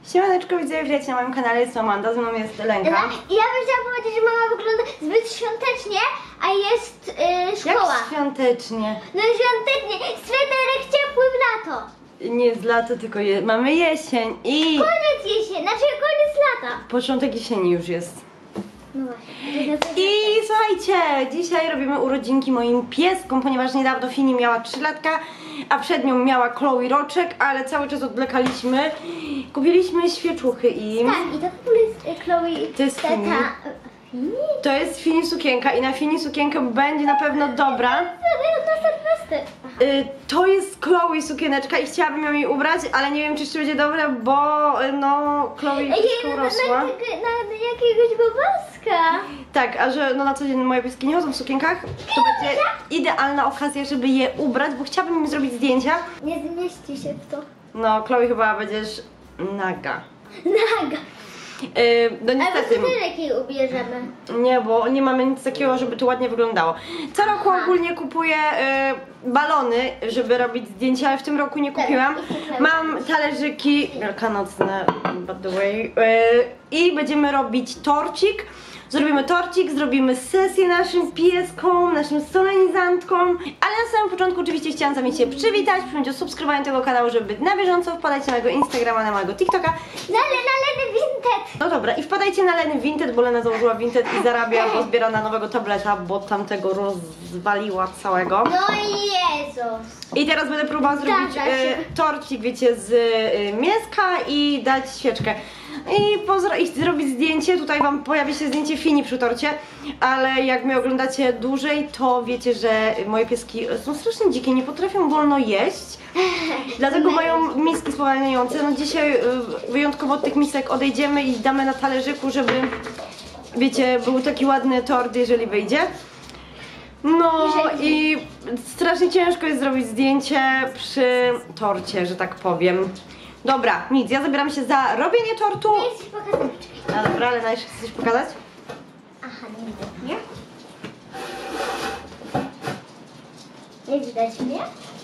Siemaneczko, widzowie, witajcie na moim kanale, jest Amanda, ze mną jest Lenka. I ja bym chciała powiedzieć, że mama wygląda zbyt świątecznie, a jest szkoła. Jak świątecznie? No świątecznie, sweterek ciepły w lato. Nie jest lato, tylko mamy jesień i... Koniec jesieni, znaczy koniec lata. Początek jesieni już jest. No właśnie. I słuchajcie, dzisiaj robimy urodzinki moim pieskom, ponieważ niedawno Fini miała 3 latka, a przed nią miała Chloe roczek, ale cały czas odwlekaliśmy. Kupiliśmy świeczuchy im. Tak, i to w ogóle jest Chloe. To jest Fini. Fini? To jest Fini sukienka i na Fini sukienkę będzie na pewno dobra. To jest Chloe sukieneczka i chciałabym ją jej ubrać, ale nie wiem, czy jeszcze będzie dobra, bo no Chloe troszkę urosła. Na jakiegoś bobaska. Tak, a że no na co dzień moje pieski nie chodzą w sukienkach, to będzie idealna okazja, żeby je ubrać, bo chciałabym im zrobić zdjęcia. Nie zmieści się w to. No, Chloe chyba będziesz naga. Naga. No niestety. Ale my lepiej ubierzemy. Nie, bo nie mamy nic takiego, żeby to ładnie wyglądało. Co roku ogólnie kupuję balony, żeby robić zdjęcia, ale w tym roku nie kupiłam. Mam talerzyki wielkanocne, by the way, i będziemy robić torcik. Zrobimy torcik, zrobimy sesję naszym pieskom, naszym solenizantkom. Ale na samym początku oczywiście chciałam z wami się przywitać, przyjąć o subskrybowaniu tego kanału, żeby być na bieżąco. Wpadajcie na mojego Instagrama, na mojego TikToka. Na Leny Vinted. No dobra, i wpadajcie na Leny Vinted, bo Lena założyła Vinted i zarabia, bo zbiera na nowego tableta, bo tamtego rozwaliła całego. No Jezus. I teraz będę próbowała zrobić torcik, wiecie, z mięska i dać świeczkę. I zrobić zdjęcie, tutaj wam pojawi się zdjęcie Fini przy torcie, ale jak mnie oglądacie dłużej, to wiecie, że moje pieski są strasznie dzikie, nie potrafią wolno jeść, dlatego mają miski spowalniające. No dzisiaj wyjątkowo od tych misek odejdziemy i damy na talerzyku, żeby, wiecie, był taki ładny tort, jeżeli wyjdzie. No i strasznie ciężko jest zrobić zdjęcie przy torcie, że tak powiem. Dobra, nic, ja zabieram się za robienie tortu. Chcesz pokazać? No dobra, ale jeszcze chcesz pokazać? Aha, nie widać mnie. Nie widać mnie?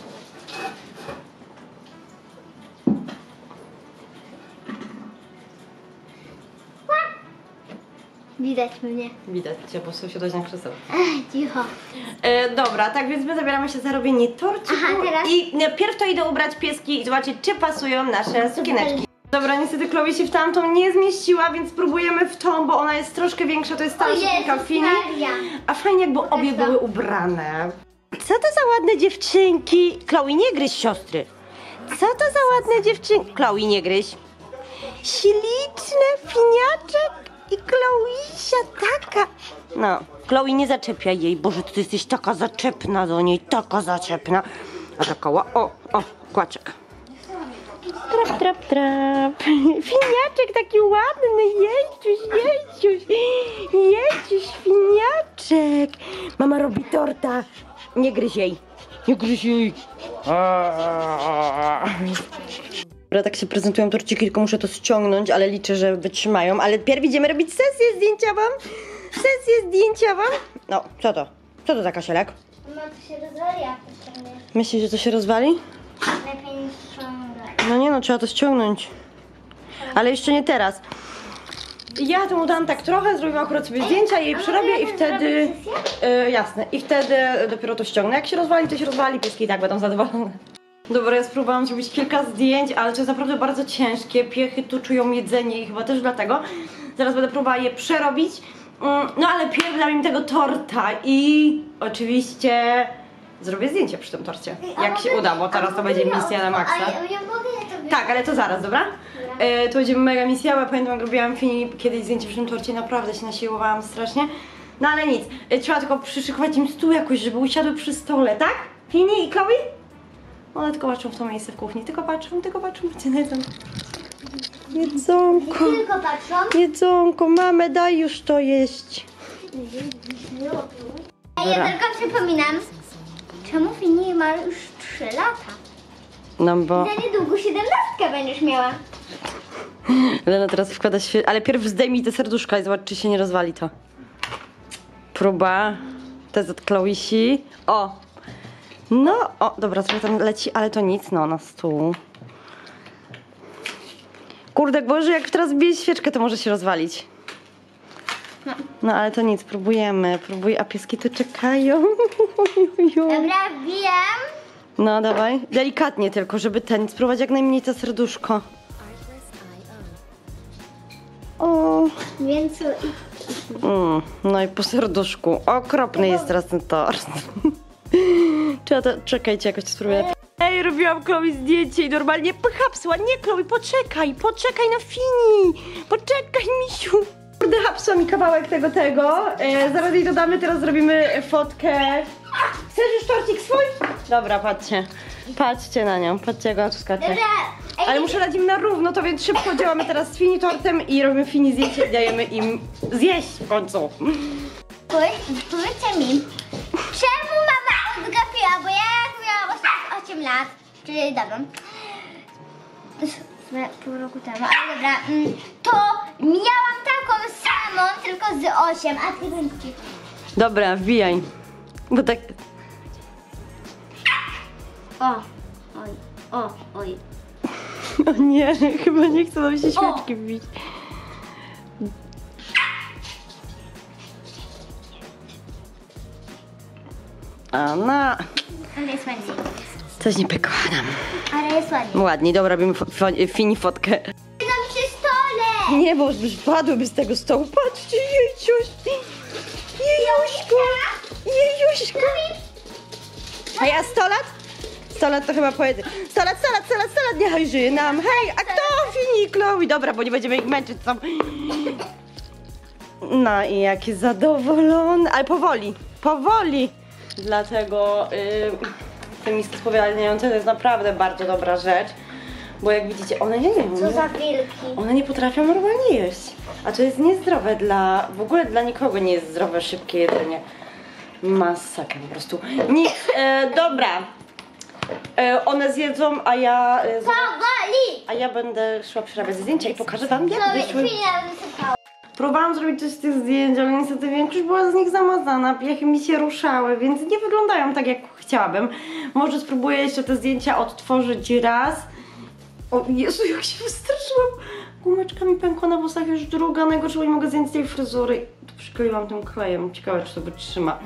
Widać mnie. Widać cię, bo sąsiadać na krzeseł. Cicho. Dobra, tak więc my zabieramy się za robienie torciku. Aha, teraz? I pierw to idę ubrać pieski i zobaczyć, czy pasują nasze sukieneczki. Dobra, niestety Chloe się w tamtą nie zmieściła, więc spróbujemy w tą, bo ona jest troszkę większa, to jest ta sukienka Fini. A fajnie jakby obie były ubrane. Co to za ładne dziewczynki? Chloe, nie gryź siostry. Co to za ładne dziewczynki? Chloe, nie gryź. Śliczne, finiaczek i Chloesia taka. No, Chloe, nie zaczepiaj jej. Boże, ty jesteś taka zaczepna do niej, taka zaczepna. A taka o, kłaczek. Trap, trap, trap. Finiaczek taki ładny, Jeździuś, finiaczek. Mama robi torta. Nie gryź jej. Nie gryź jej. Dobra, tak się prezentują torciki, tylko muszę to ściągnąć, ale liczę, że wytrzymają. Ale pierw idziemy robić sesję zdjęciową. No, co to? Co to za kasielek? No to się rozwali, jak to ściągniesz. Myślisz, że to się rozwali? Lepiej niż ściągać. No nie no, trzeba to ściągnąć. Ale jeszcze nie teraz. Ja tu mu dam tak trochę, zrobimy akurat sobie zdjęcia, jej przerobię i wtedy... jasne, i wtedy dopiero to ściągnę. Jak się rozwali, to się rozwali, pieski i tak będą zadowolone. Dobra, ja spróbowałam zrobić kilka zdjęć, ale to jest naprawdę bardzo ciężkie. Piechy tu czują jedzenie i chyba też dlatego. Zaraz będę próbowała je przerobić. No ale pierw dam im tego torta i oczywiście zrobię zdjęcie przy tym torcie. Jak się uda, bo teraz to będzie misja na maksa. Tak, ale to zaraz, dobra? To będzie mega misja, bo ja pamiętam, jak robiłam Fini kiedyś zdjęcie przy tym torcie, naprawdę się nasiłowałam strasznie. No ale nic, trzeba tylko przyszykować im stół jakoś, żeby usiadły przy stole, tak? Fini i Chloe? One tylko patrzą w to miejsce w kuchni, tylko patrzą, będzie na jedzonko. Jedzonko. Tylko patrzą. Jedzonko, mamę, daj już to jeść. A ja tylko przypominam, czemu Fini ma już 3 lata? No bo... Za niedługo 17 będziesz miała. Lena teraz wkłada się, ale pierw zdejmij te serduszka i zobacz, czy się nie rozwali to. Próba. Test od Chloesi. O! No, o, dobra, trochę tam leci, ale to nic, no, na stół. Kurde, Boże, jak teraz bije świeczkę, to może się rozwalić. No ale to nic, próbujemy. A pieski tu czekają. Dobra, wbijam. No dawaj, delikatnie tylko, żeby spróbować jak najmniej to serduszko. O. Więc No i po serduszku. Okropny jest teraz ten tort. Czekajcie, jakoś to spróbuję. Ej, robiłam Chloe zdjęcie i normalnie hapsła. Nie, Chloe, poczekaj na Fini. Poczekaj, misiu. Kurde, hapsła mi kawałek tego. Zaraz jej dodamy, teraz zrobimy fotkę. Chcesz już torcik swój? Dobra, patrzcie na nią, patrzcie jak ona tu skacze. dobra. Ale muszę dać im na równo, to więc szybko działamy teraz z Fini tortem i robimy Fini zdjęcie i dajemy im zjeść w końcu. Powiedzcie mi, czemu mama odgapiła, bo ja jak miałam 8 lat, czyli dawno, pół roku temu, ale dobra, to miałam taką samą, tylko z 8, a ty ręki. Dobra, wbijaj. Bo tak... Oj. O nie, chyba nie chcę nam się świeczki wbić. Anna. Ale jest ładnie. Coś nie pykła nam. Ale jest ładnie. Ładnie, dobra, robimy Fini fotkę. Tam przy stole. Nie, bo spadłyby z tego stołu. Patrzcie, jejuś. Jejuśko. A ja 100 lat? 100 lat to chyba pojedzie. 100 lat, niechaj żyje nam. Hej, a kto? Fini, Chloe. Dobra, bo nie będziemy ich męczyć sam. No i jaki zadowolony. Ale powoli. Dlatego te miski spowiadające to jest naprawdę bardzo dobra rzecz. Bo jak widzicie, one nie jedą. Co za wilki. One nie potrafią normalnie jeść. A to jest niezdrowe w ogóle dla nikogo nie jest zdrowe, szybkie jedzenie. Masakra po prostu. Nic, dobra. One zjedzą, a ja... Powoli. A ja będę szła przerabiać zdjęcia i pokażę wam, jak wyszły. Wysypała. Próbowałam zrobić coś z tych zdjęć, ale niestety większość była z nich zamazana, piechy mi się ruszały, więc nie wyglądają tak, jak chciałabym. Może spróbuję jeszcze te zdjęcia odtworzyć raz. O Jezu, jak się wystraszyłam. Gumeczka mi pękła na włosach już druga. Najgorsze, bo nie mogę zdjąć tej fryzury. Tu przykleiłam tym klejem. Ciekawe, czy to wytrzyma.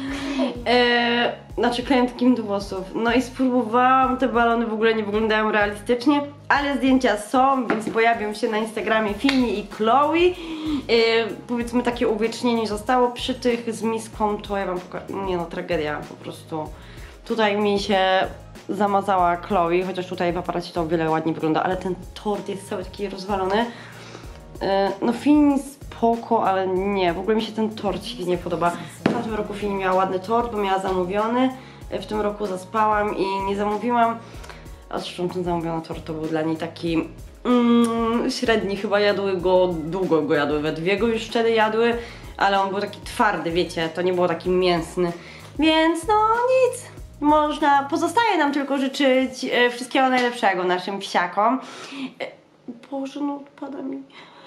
Znaczy klejem takim do włosów. No i spróbowałam. Te balony w ogóle nie wyglądają realistycznie, ale zdjęcia są, więc pojawią się na Instagramie Fini i Chloe. Powiedzmy, takie uwiecznienie zostało przy tych z miską. To ja wam pokażę. Nie no, tragedia po prostu. Tutaj mi się zamazała Chloe, chociaż tutaj w aparacie to o wiele ładniej wygląda, ale ten tort jest cały taki rozwalony. No Fini spoko, ale nie, w ogóle mi się ten tort nie podoba. W tamtym roku Fini miała ładny tort, bo miała zamówiony. W tym roku zaspałam i nie zamówiłam. A zresztą ten zamówiony tort to był dla niej taki średni, chyba jadły go, długo go jadły, we dwie go już wtedy jadły, ale on był taki twardy, wiecie, to nie było taki mięsny. Więc no nic. Pozostaje nam tylko życzyć wszystkiego najlepszego naszym psiakom. Boże, no odpada mi.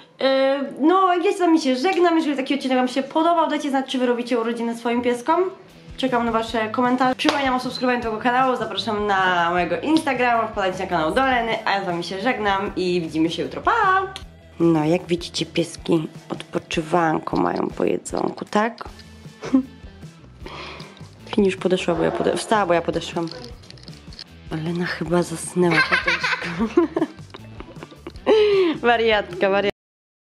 No, ja z wami się żegnam. Jeżeli taki odcinek wam się podobał, dajcie znać, czy wy robicie urodziny swoim pieskom. Czekam na wasze komentarze. Przypominam o subskrybowaniu tego kanału. Zapraszam na mojego Instagrama. Wpadajcie na kanał Doleny. A ja z wami się żegnam i widzimy się jutro. Pa! No, jak widzicie, pieski odpoczywanko mają po jedzonku, tak? Fini już podeszła, wstała, bo ja podeszłam. Lena chyba zasnęła. Wariatka.